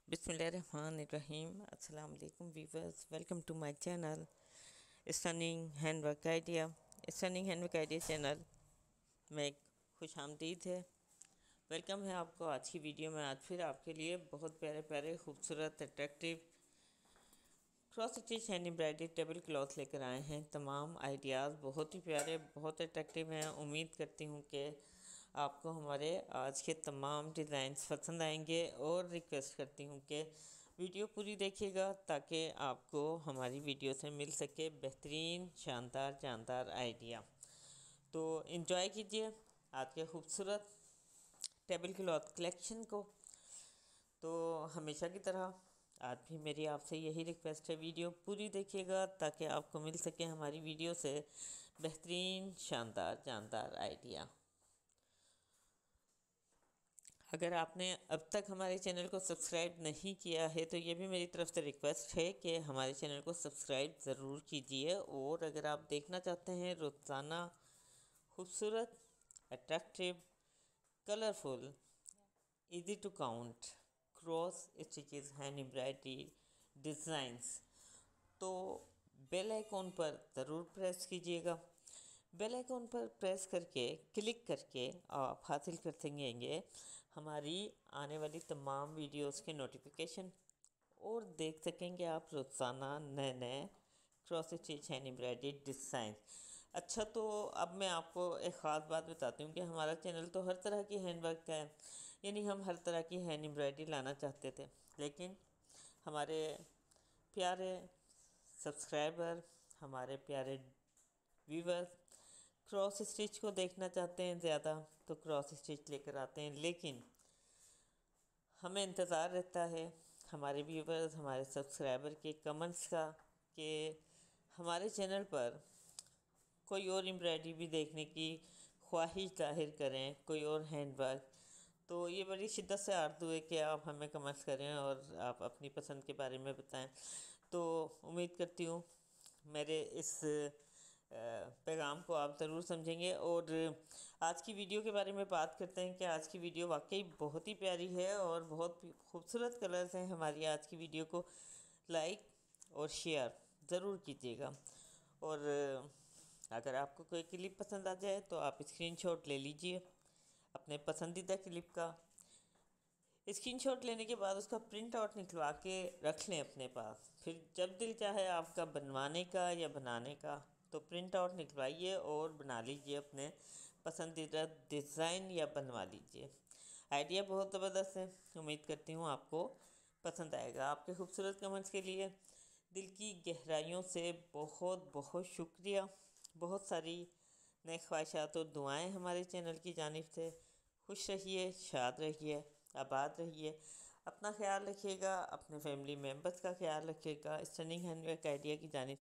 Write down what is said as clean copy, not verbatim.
बिस्मिल्लाहिर्रहमानिर्रहीम। अस्सलाम वालेकुम viewers, welcome to my channel stunning handwork idea. Stunning handwork idea channel में खुश आमदीद है। वेलकम है आपको आज की वीडियो में। आज फिर आपके लिए बहुत प्यारे प्यारे खूबसूरत attractive cross stitch hand embroidery table cloth लेकर आए हैं। तमाम आइडियाज़ बहुत ही प्यारे, बहुत अट्रैक्टिव हैं। उम्मीद करती हूँ कि आपको हमारे आज के तमाम डिज़ाइंस पसंद आएंगे और रिक्वेस्ट करती हूँ कि वीडियो पूरी देखिएगा ताकि आपको हमारी वीडियो से मिल सके बेहतरीन शानदार जानदार आइडिया। तो एंजॉय कीजिए आज के खूबसूरत टेबल क्लॉथ कलेक्शन को। तो हमेशा की तरह आज भी मेरी आपसे यही रिक्वेस्ट है, वीडियो पूरी देखिएगा ताकि आपको मिल सके हमारी वीडियो से बेहतरीन शानदार जानदार आइडिया। अगर आपने अब तक हमारे चैनल को सब्सक्राइब नहीं किया है तो ये भी मेरी तरफ से रिक्वेस्ट है कि हमारे चैनल को सब्सक्राइब ज़रूर कीजिए। और अगर आप देखना चाहते हैं रोज़ाना खूबसूरत attractive colourful easy to count cross stitches hand embroidery designs, तो बेल आइकॉन पर ज़रूर प्रेस कीजिएगा। बेल आइकॉन पर प्रेस करके क्लिक करके आप हासिल कर सकेंगे हमारी आने वाली तमाम वीडियोस के नोटिफिकेशन और देख सकेंगे आप रोज़ाना नए नए cross stitch hand embroidery design. अच्छा, तो अब मैं आपको एक ख़ास बात बताती हूँ कि हमारा चैनल तो हर तरह की हैंडवर्क का है, यानी हम हर तरह की हैंड एम्ब्रॉयडरी लाना चाहते थे, लेकिन हमारे प्यारे सब्सक्राइबर, हमारे प्यारे व्यूवर्स क्रॉस स्टिच को देखना चाहते हैं ज़्यादा, तो क्रॉस स्टिच लेकर आते हैं। लेकिन हमें इंतज़ार रहता है हमारे व्यूवर्स, हमारे सब्सक्राइबर के कमेंट्स का कि हमारे चैनल पर कोई और एम्ब्रॉयडरी भी देखने की ख्वाहिश जाहिर करें, कोई और हैंडवर्क। तो ये बड़ी शिद्दत से आरज़ू है कि आप हमें कमेंट्स करें और आप अपनी पसंद के बारे में बताएं। तो उम्मीद करती हूँ मेरे इस पैगाम को आप ज़रूर समझेंगे। और आज की वीडियो के बारे में बात करते हैं कि आज की वीडियो वाकई बहुत ही प्यारी है और बहुत खूबसूरत कलर्स हैं। हमारी आज की वीडियो को लाइक और शेयर ज़रूर कीजिएगा। और अगर आपको कोई क्लिप पसंद आ जाए तो आप स्क्रीनशॉट ले लीजिए अपने पसंदीदा क्लिप का। स्क्रीनशॉट लेने के बाद उसका प्रिंट आउट निकलवा के रख लें अपने पास। फिर जब दिल चाहे आपका बनवाने का या बनाने का, तो प्रिंट आउट निकलवाइए और बना लीजिए अपने पसंदीदा डिज़ाइन या बनवा लीजिए। आइडिया बहुत ज़बरदस्त है, उम्मीद करती हूँ आपको पसंद आएगा। आपके खूबसूरत कमेंट्स के लिए दिल की गहराइयों से बहुत बहुत शुक्रिया। बहुत सारी नई ख्वाहिशात और दुआएं हमारे चैनल की जानिब से। खुश रहिए, शाद रहिए, आबाद रहिए, अपना ख्याल रखिएगा, अपने फैमिली मेम्बर्स का ख्याल रखिएगा। स्टनिंग हैंडवर्क आइडिया की जानिब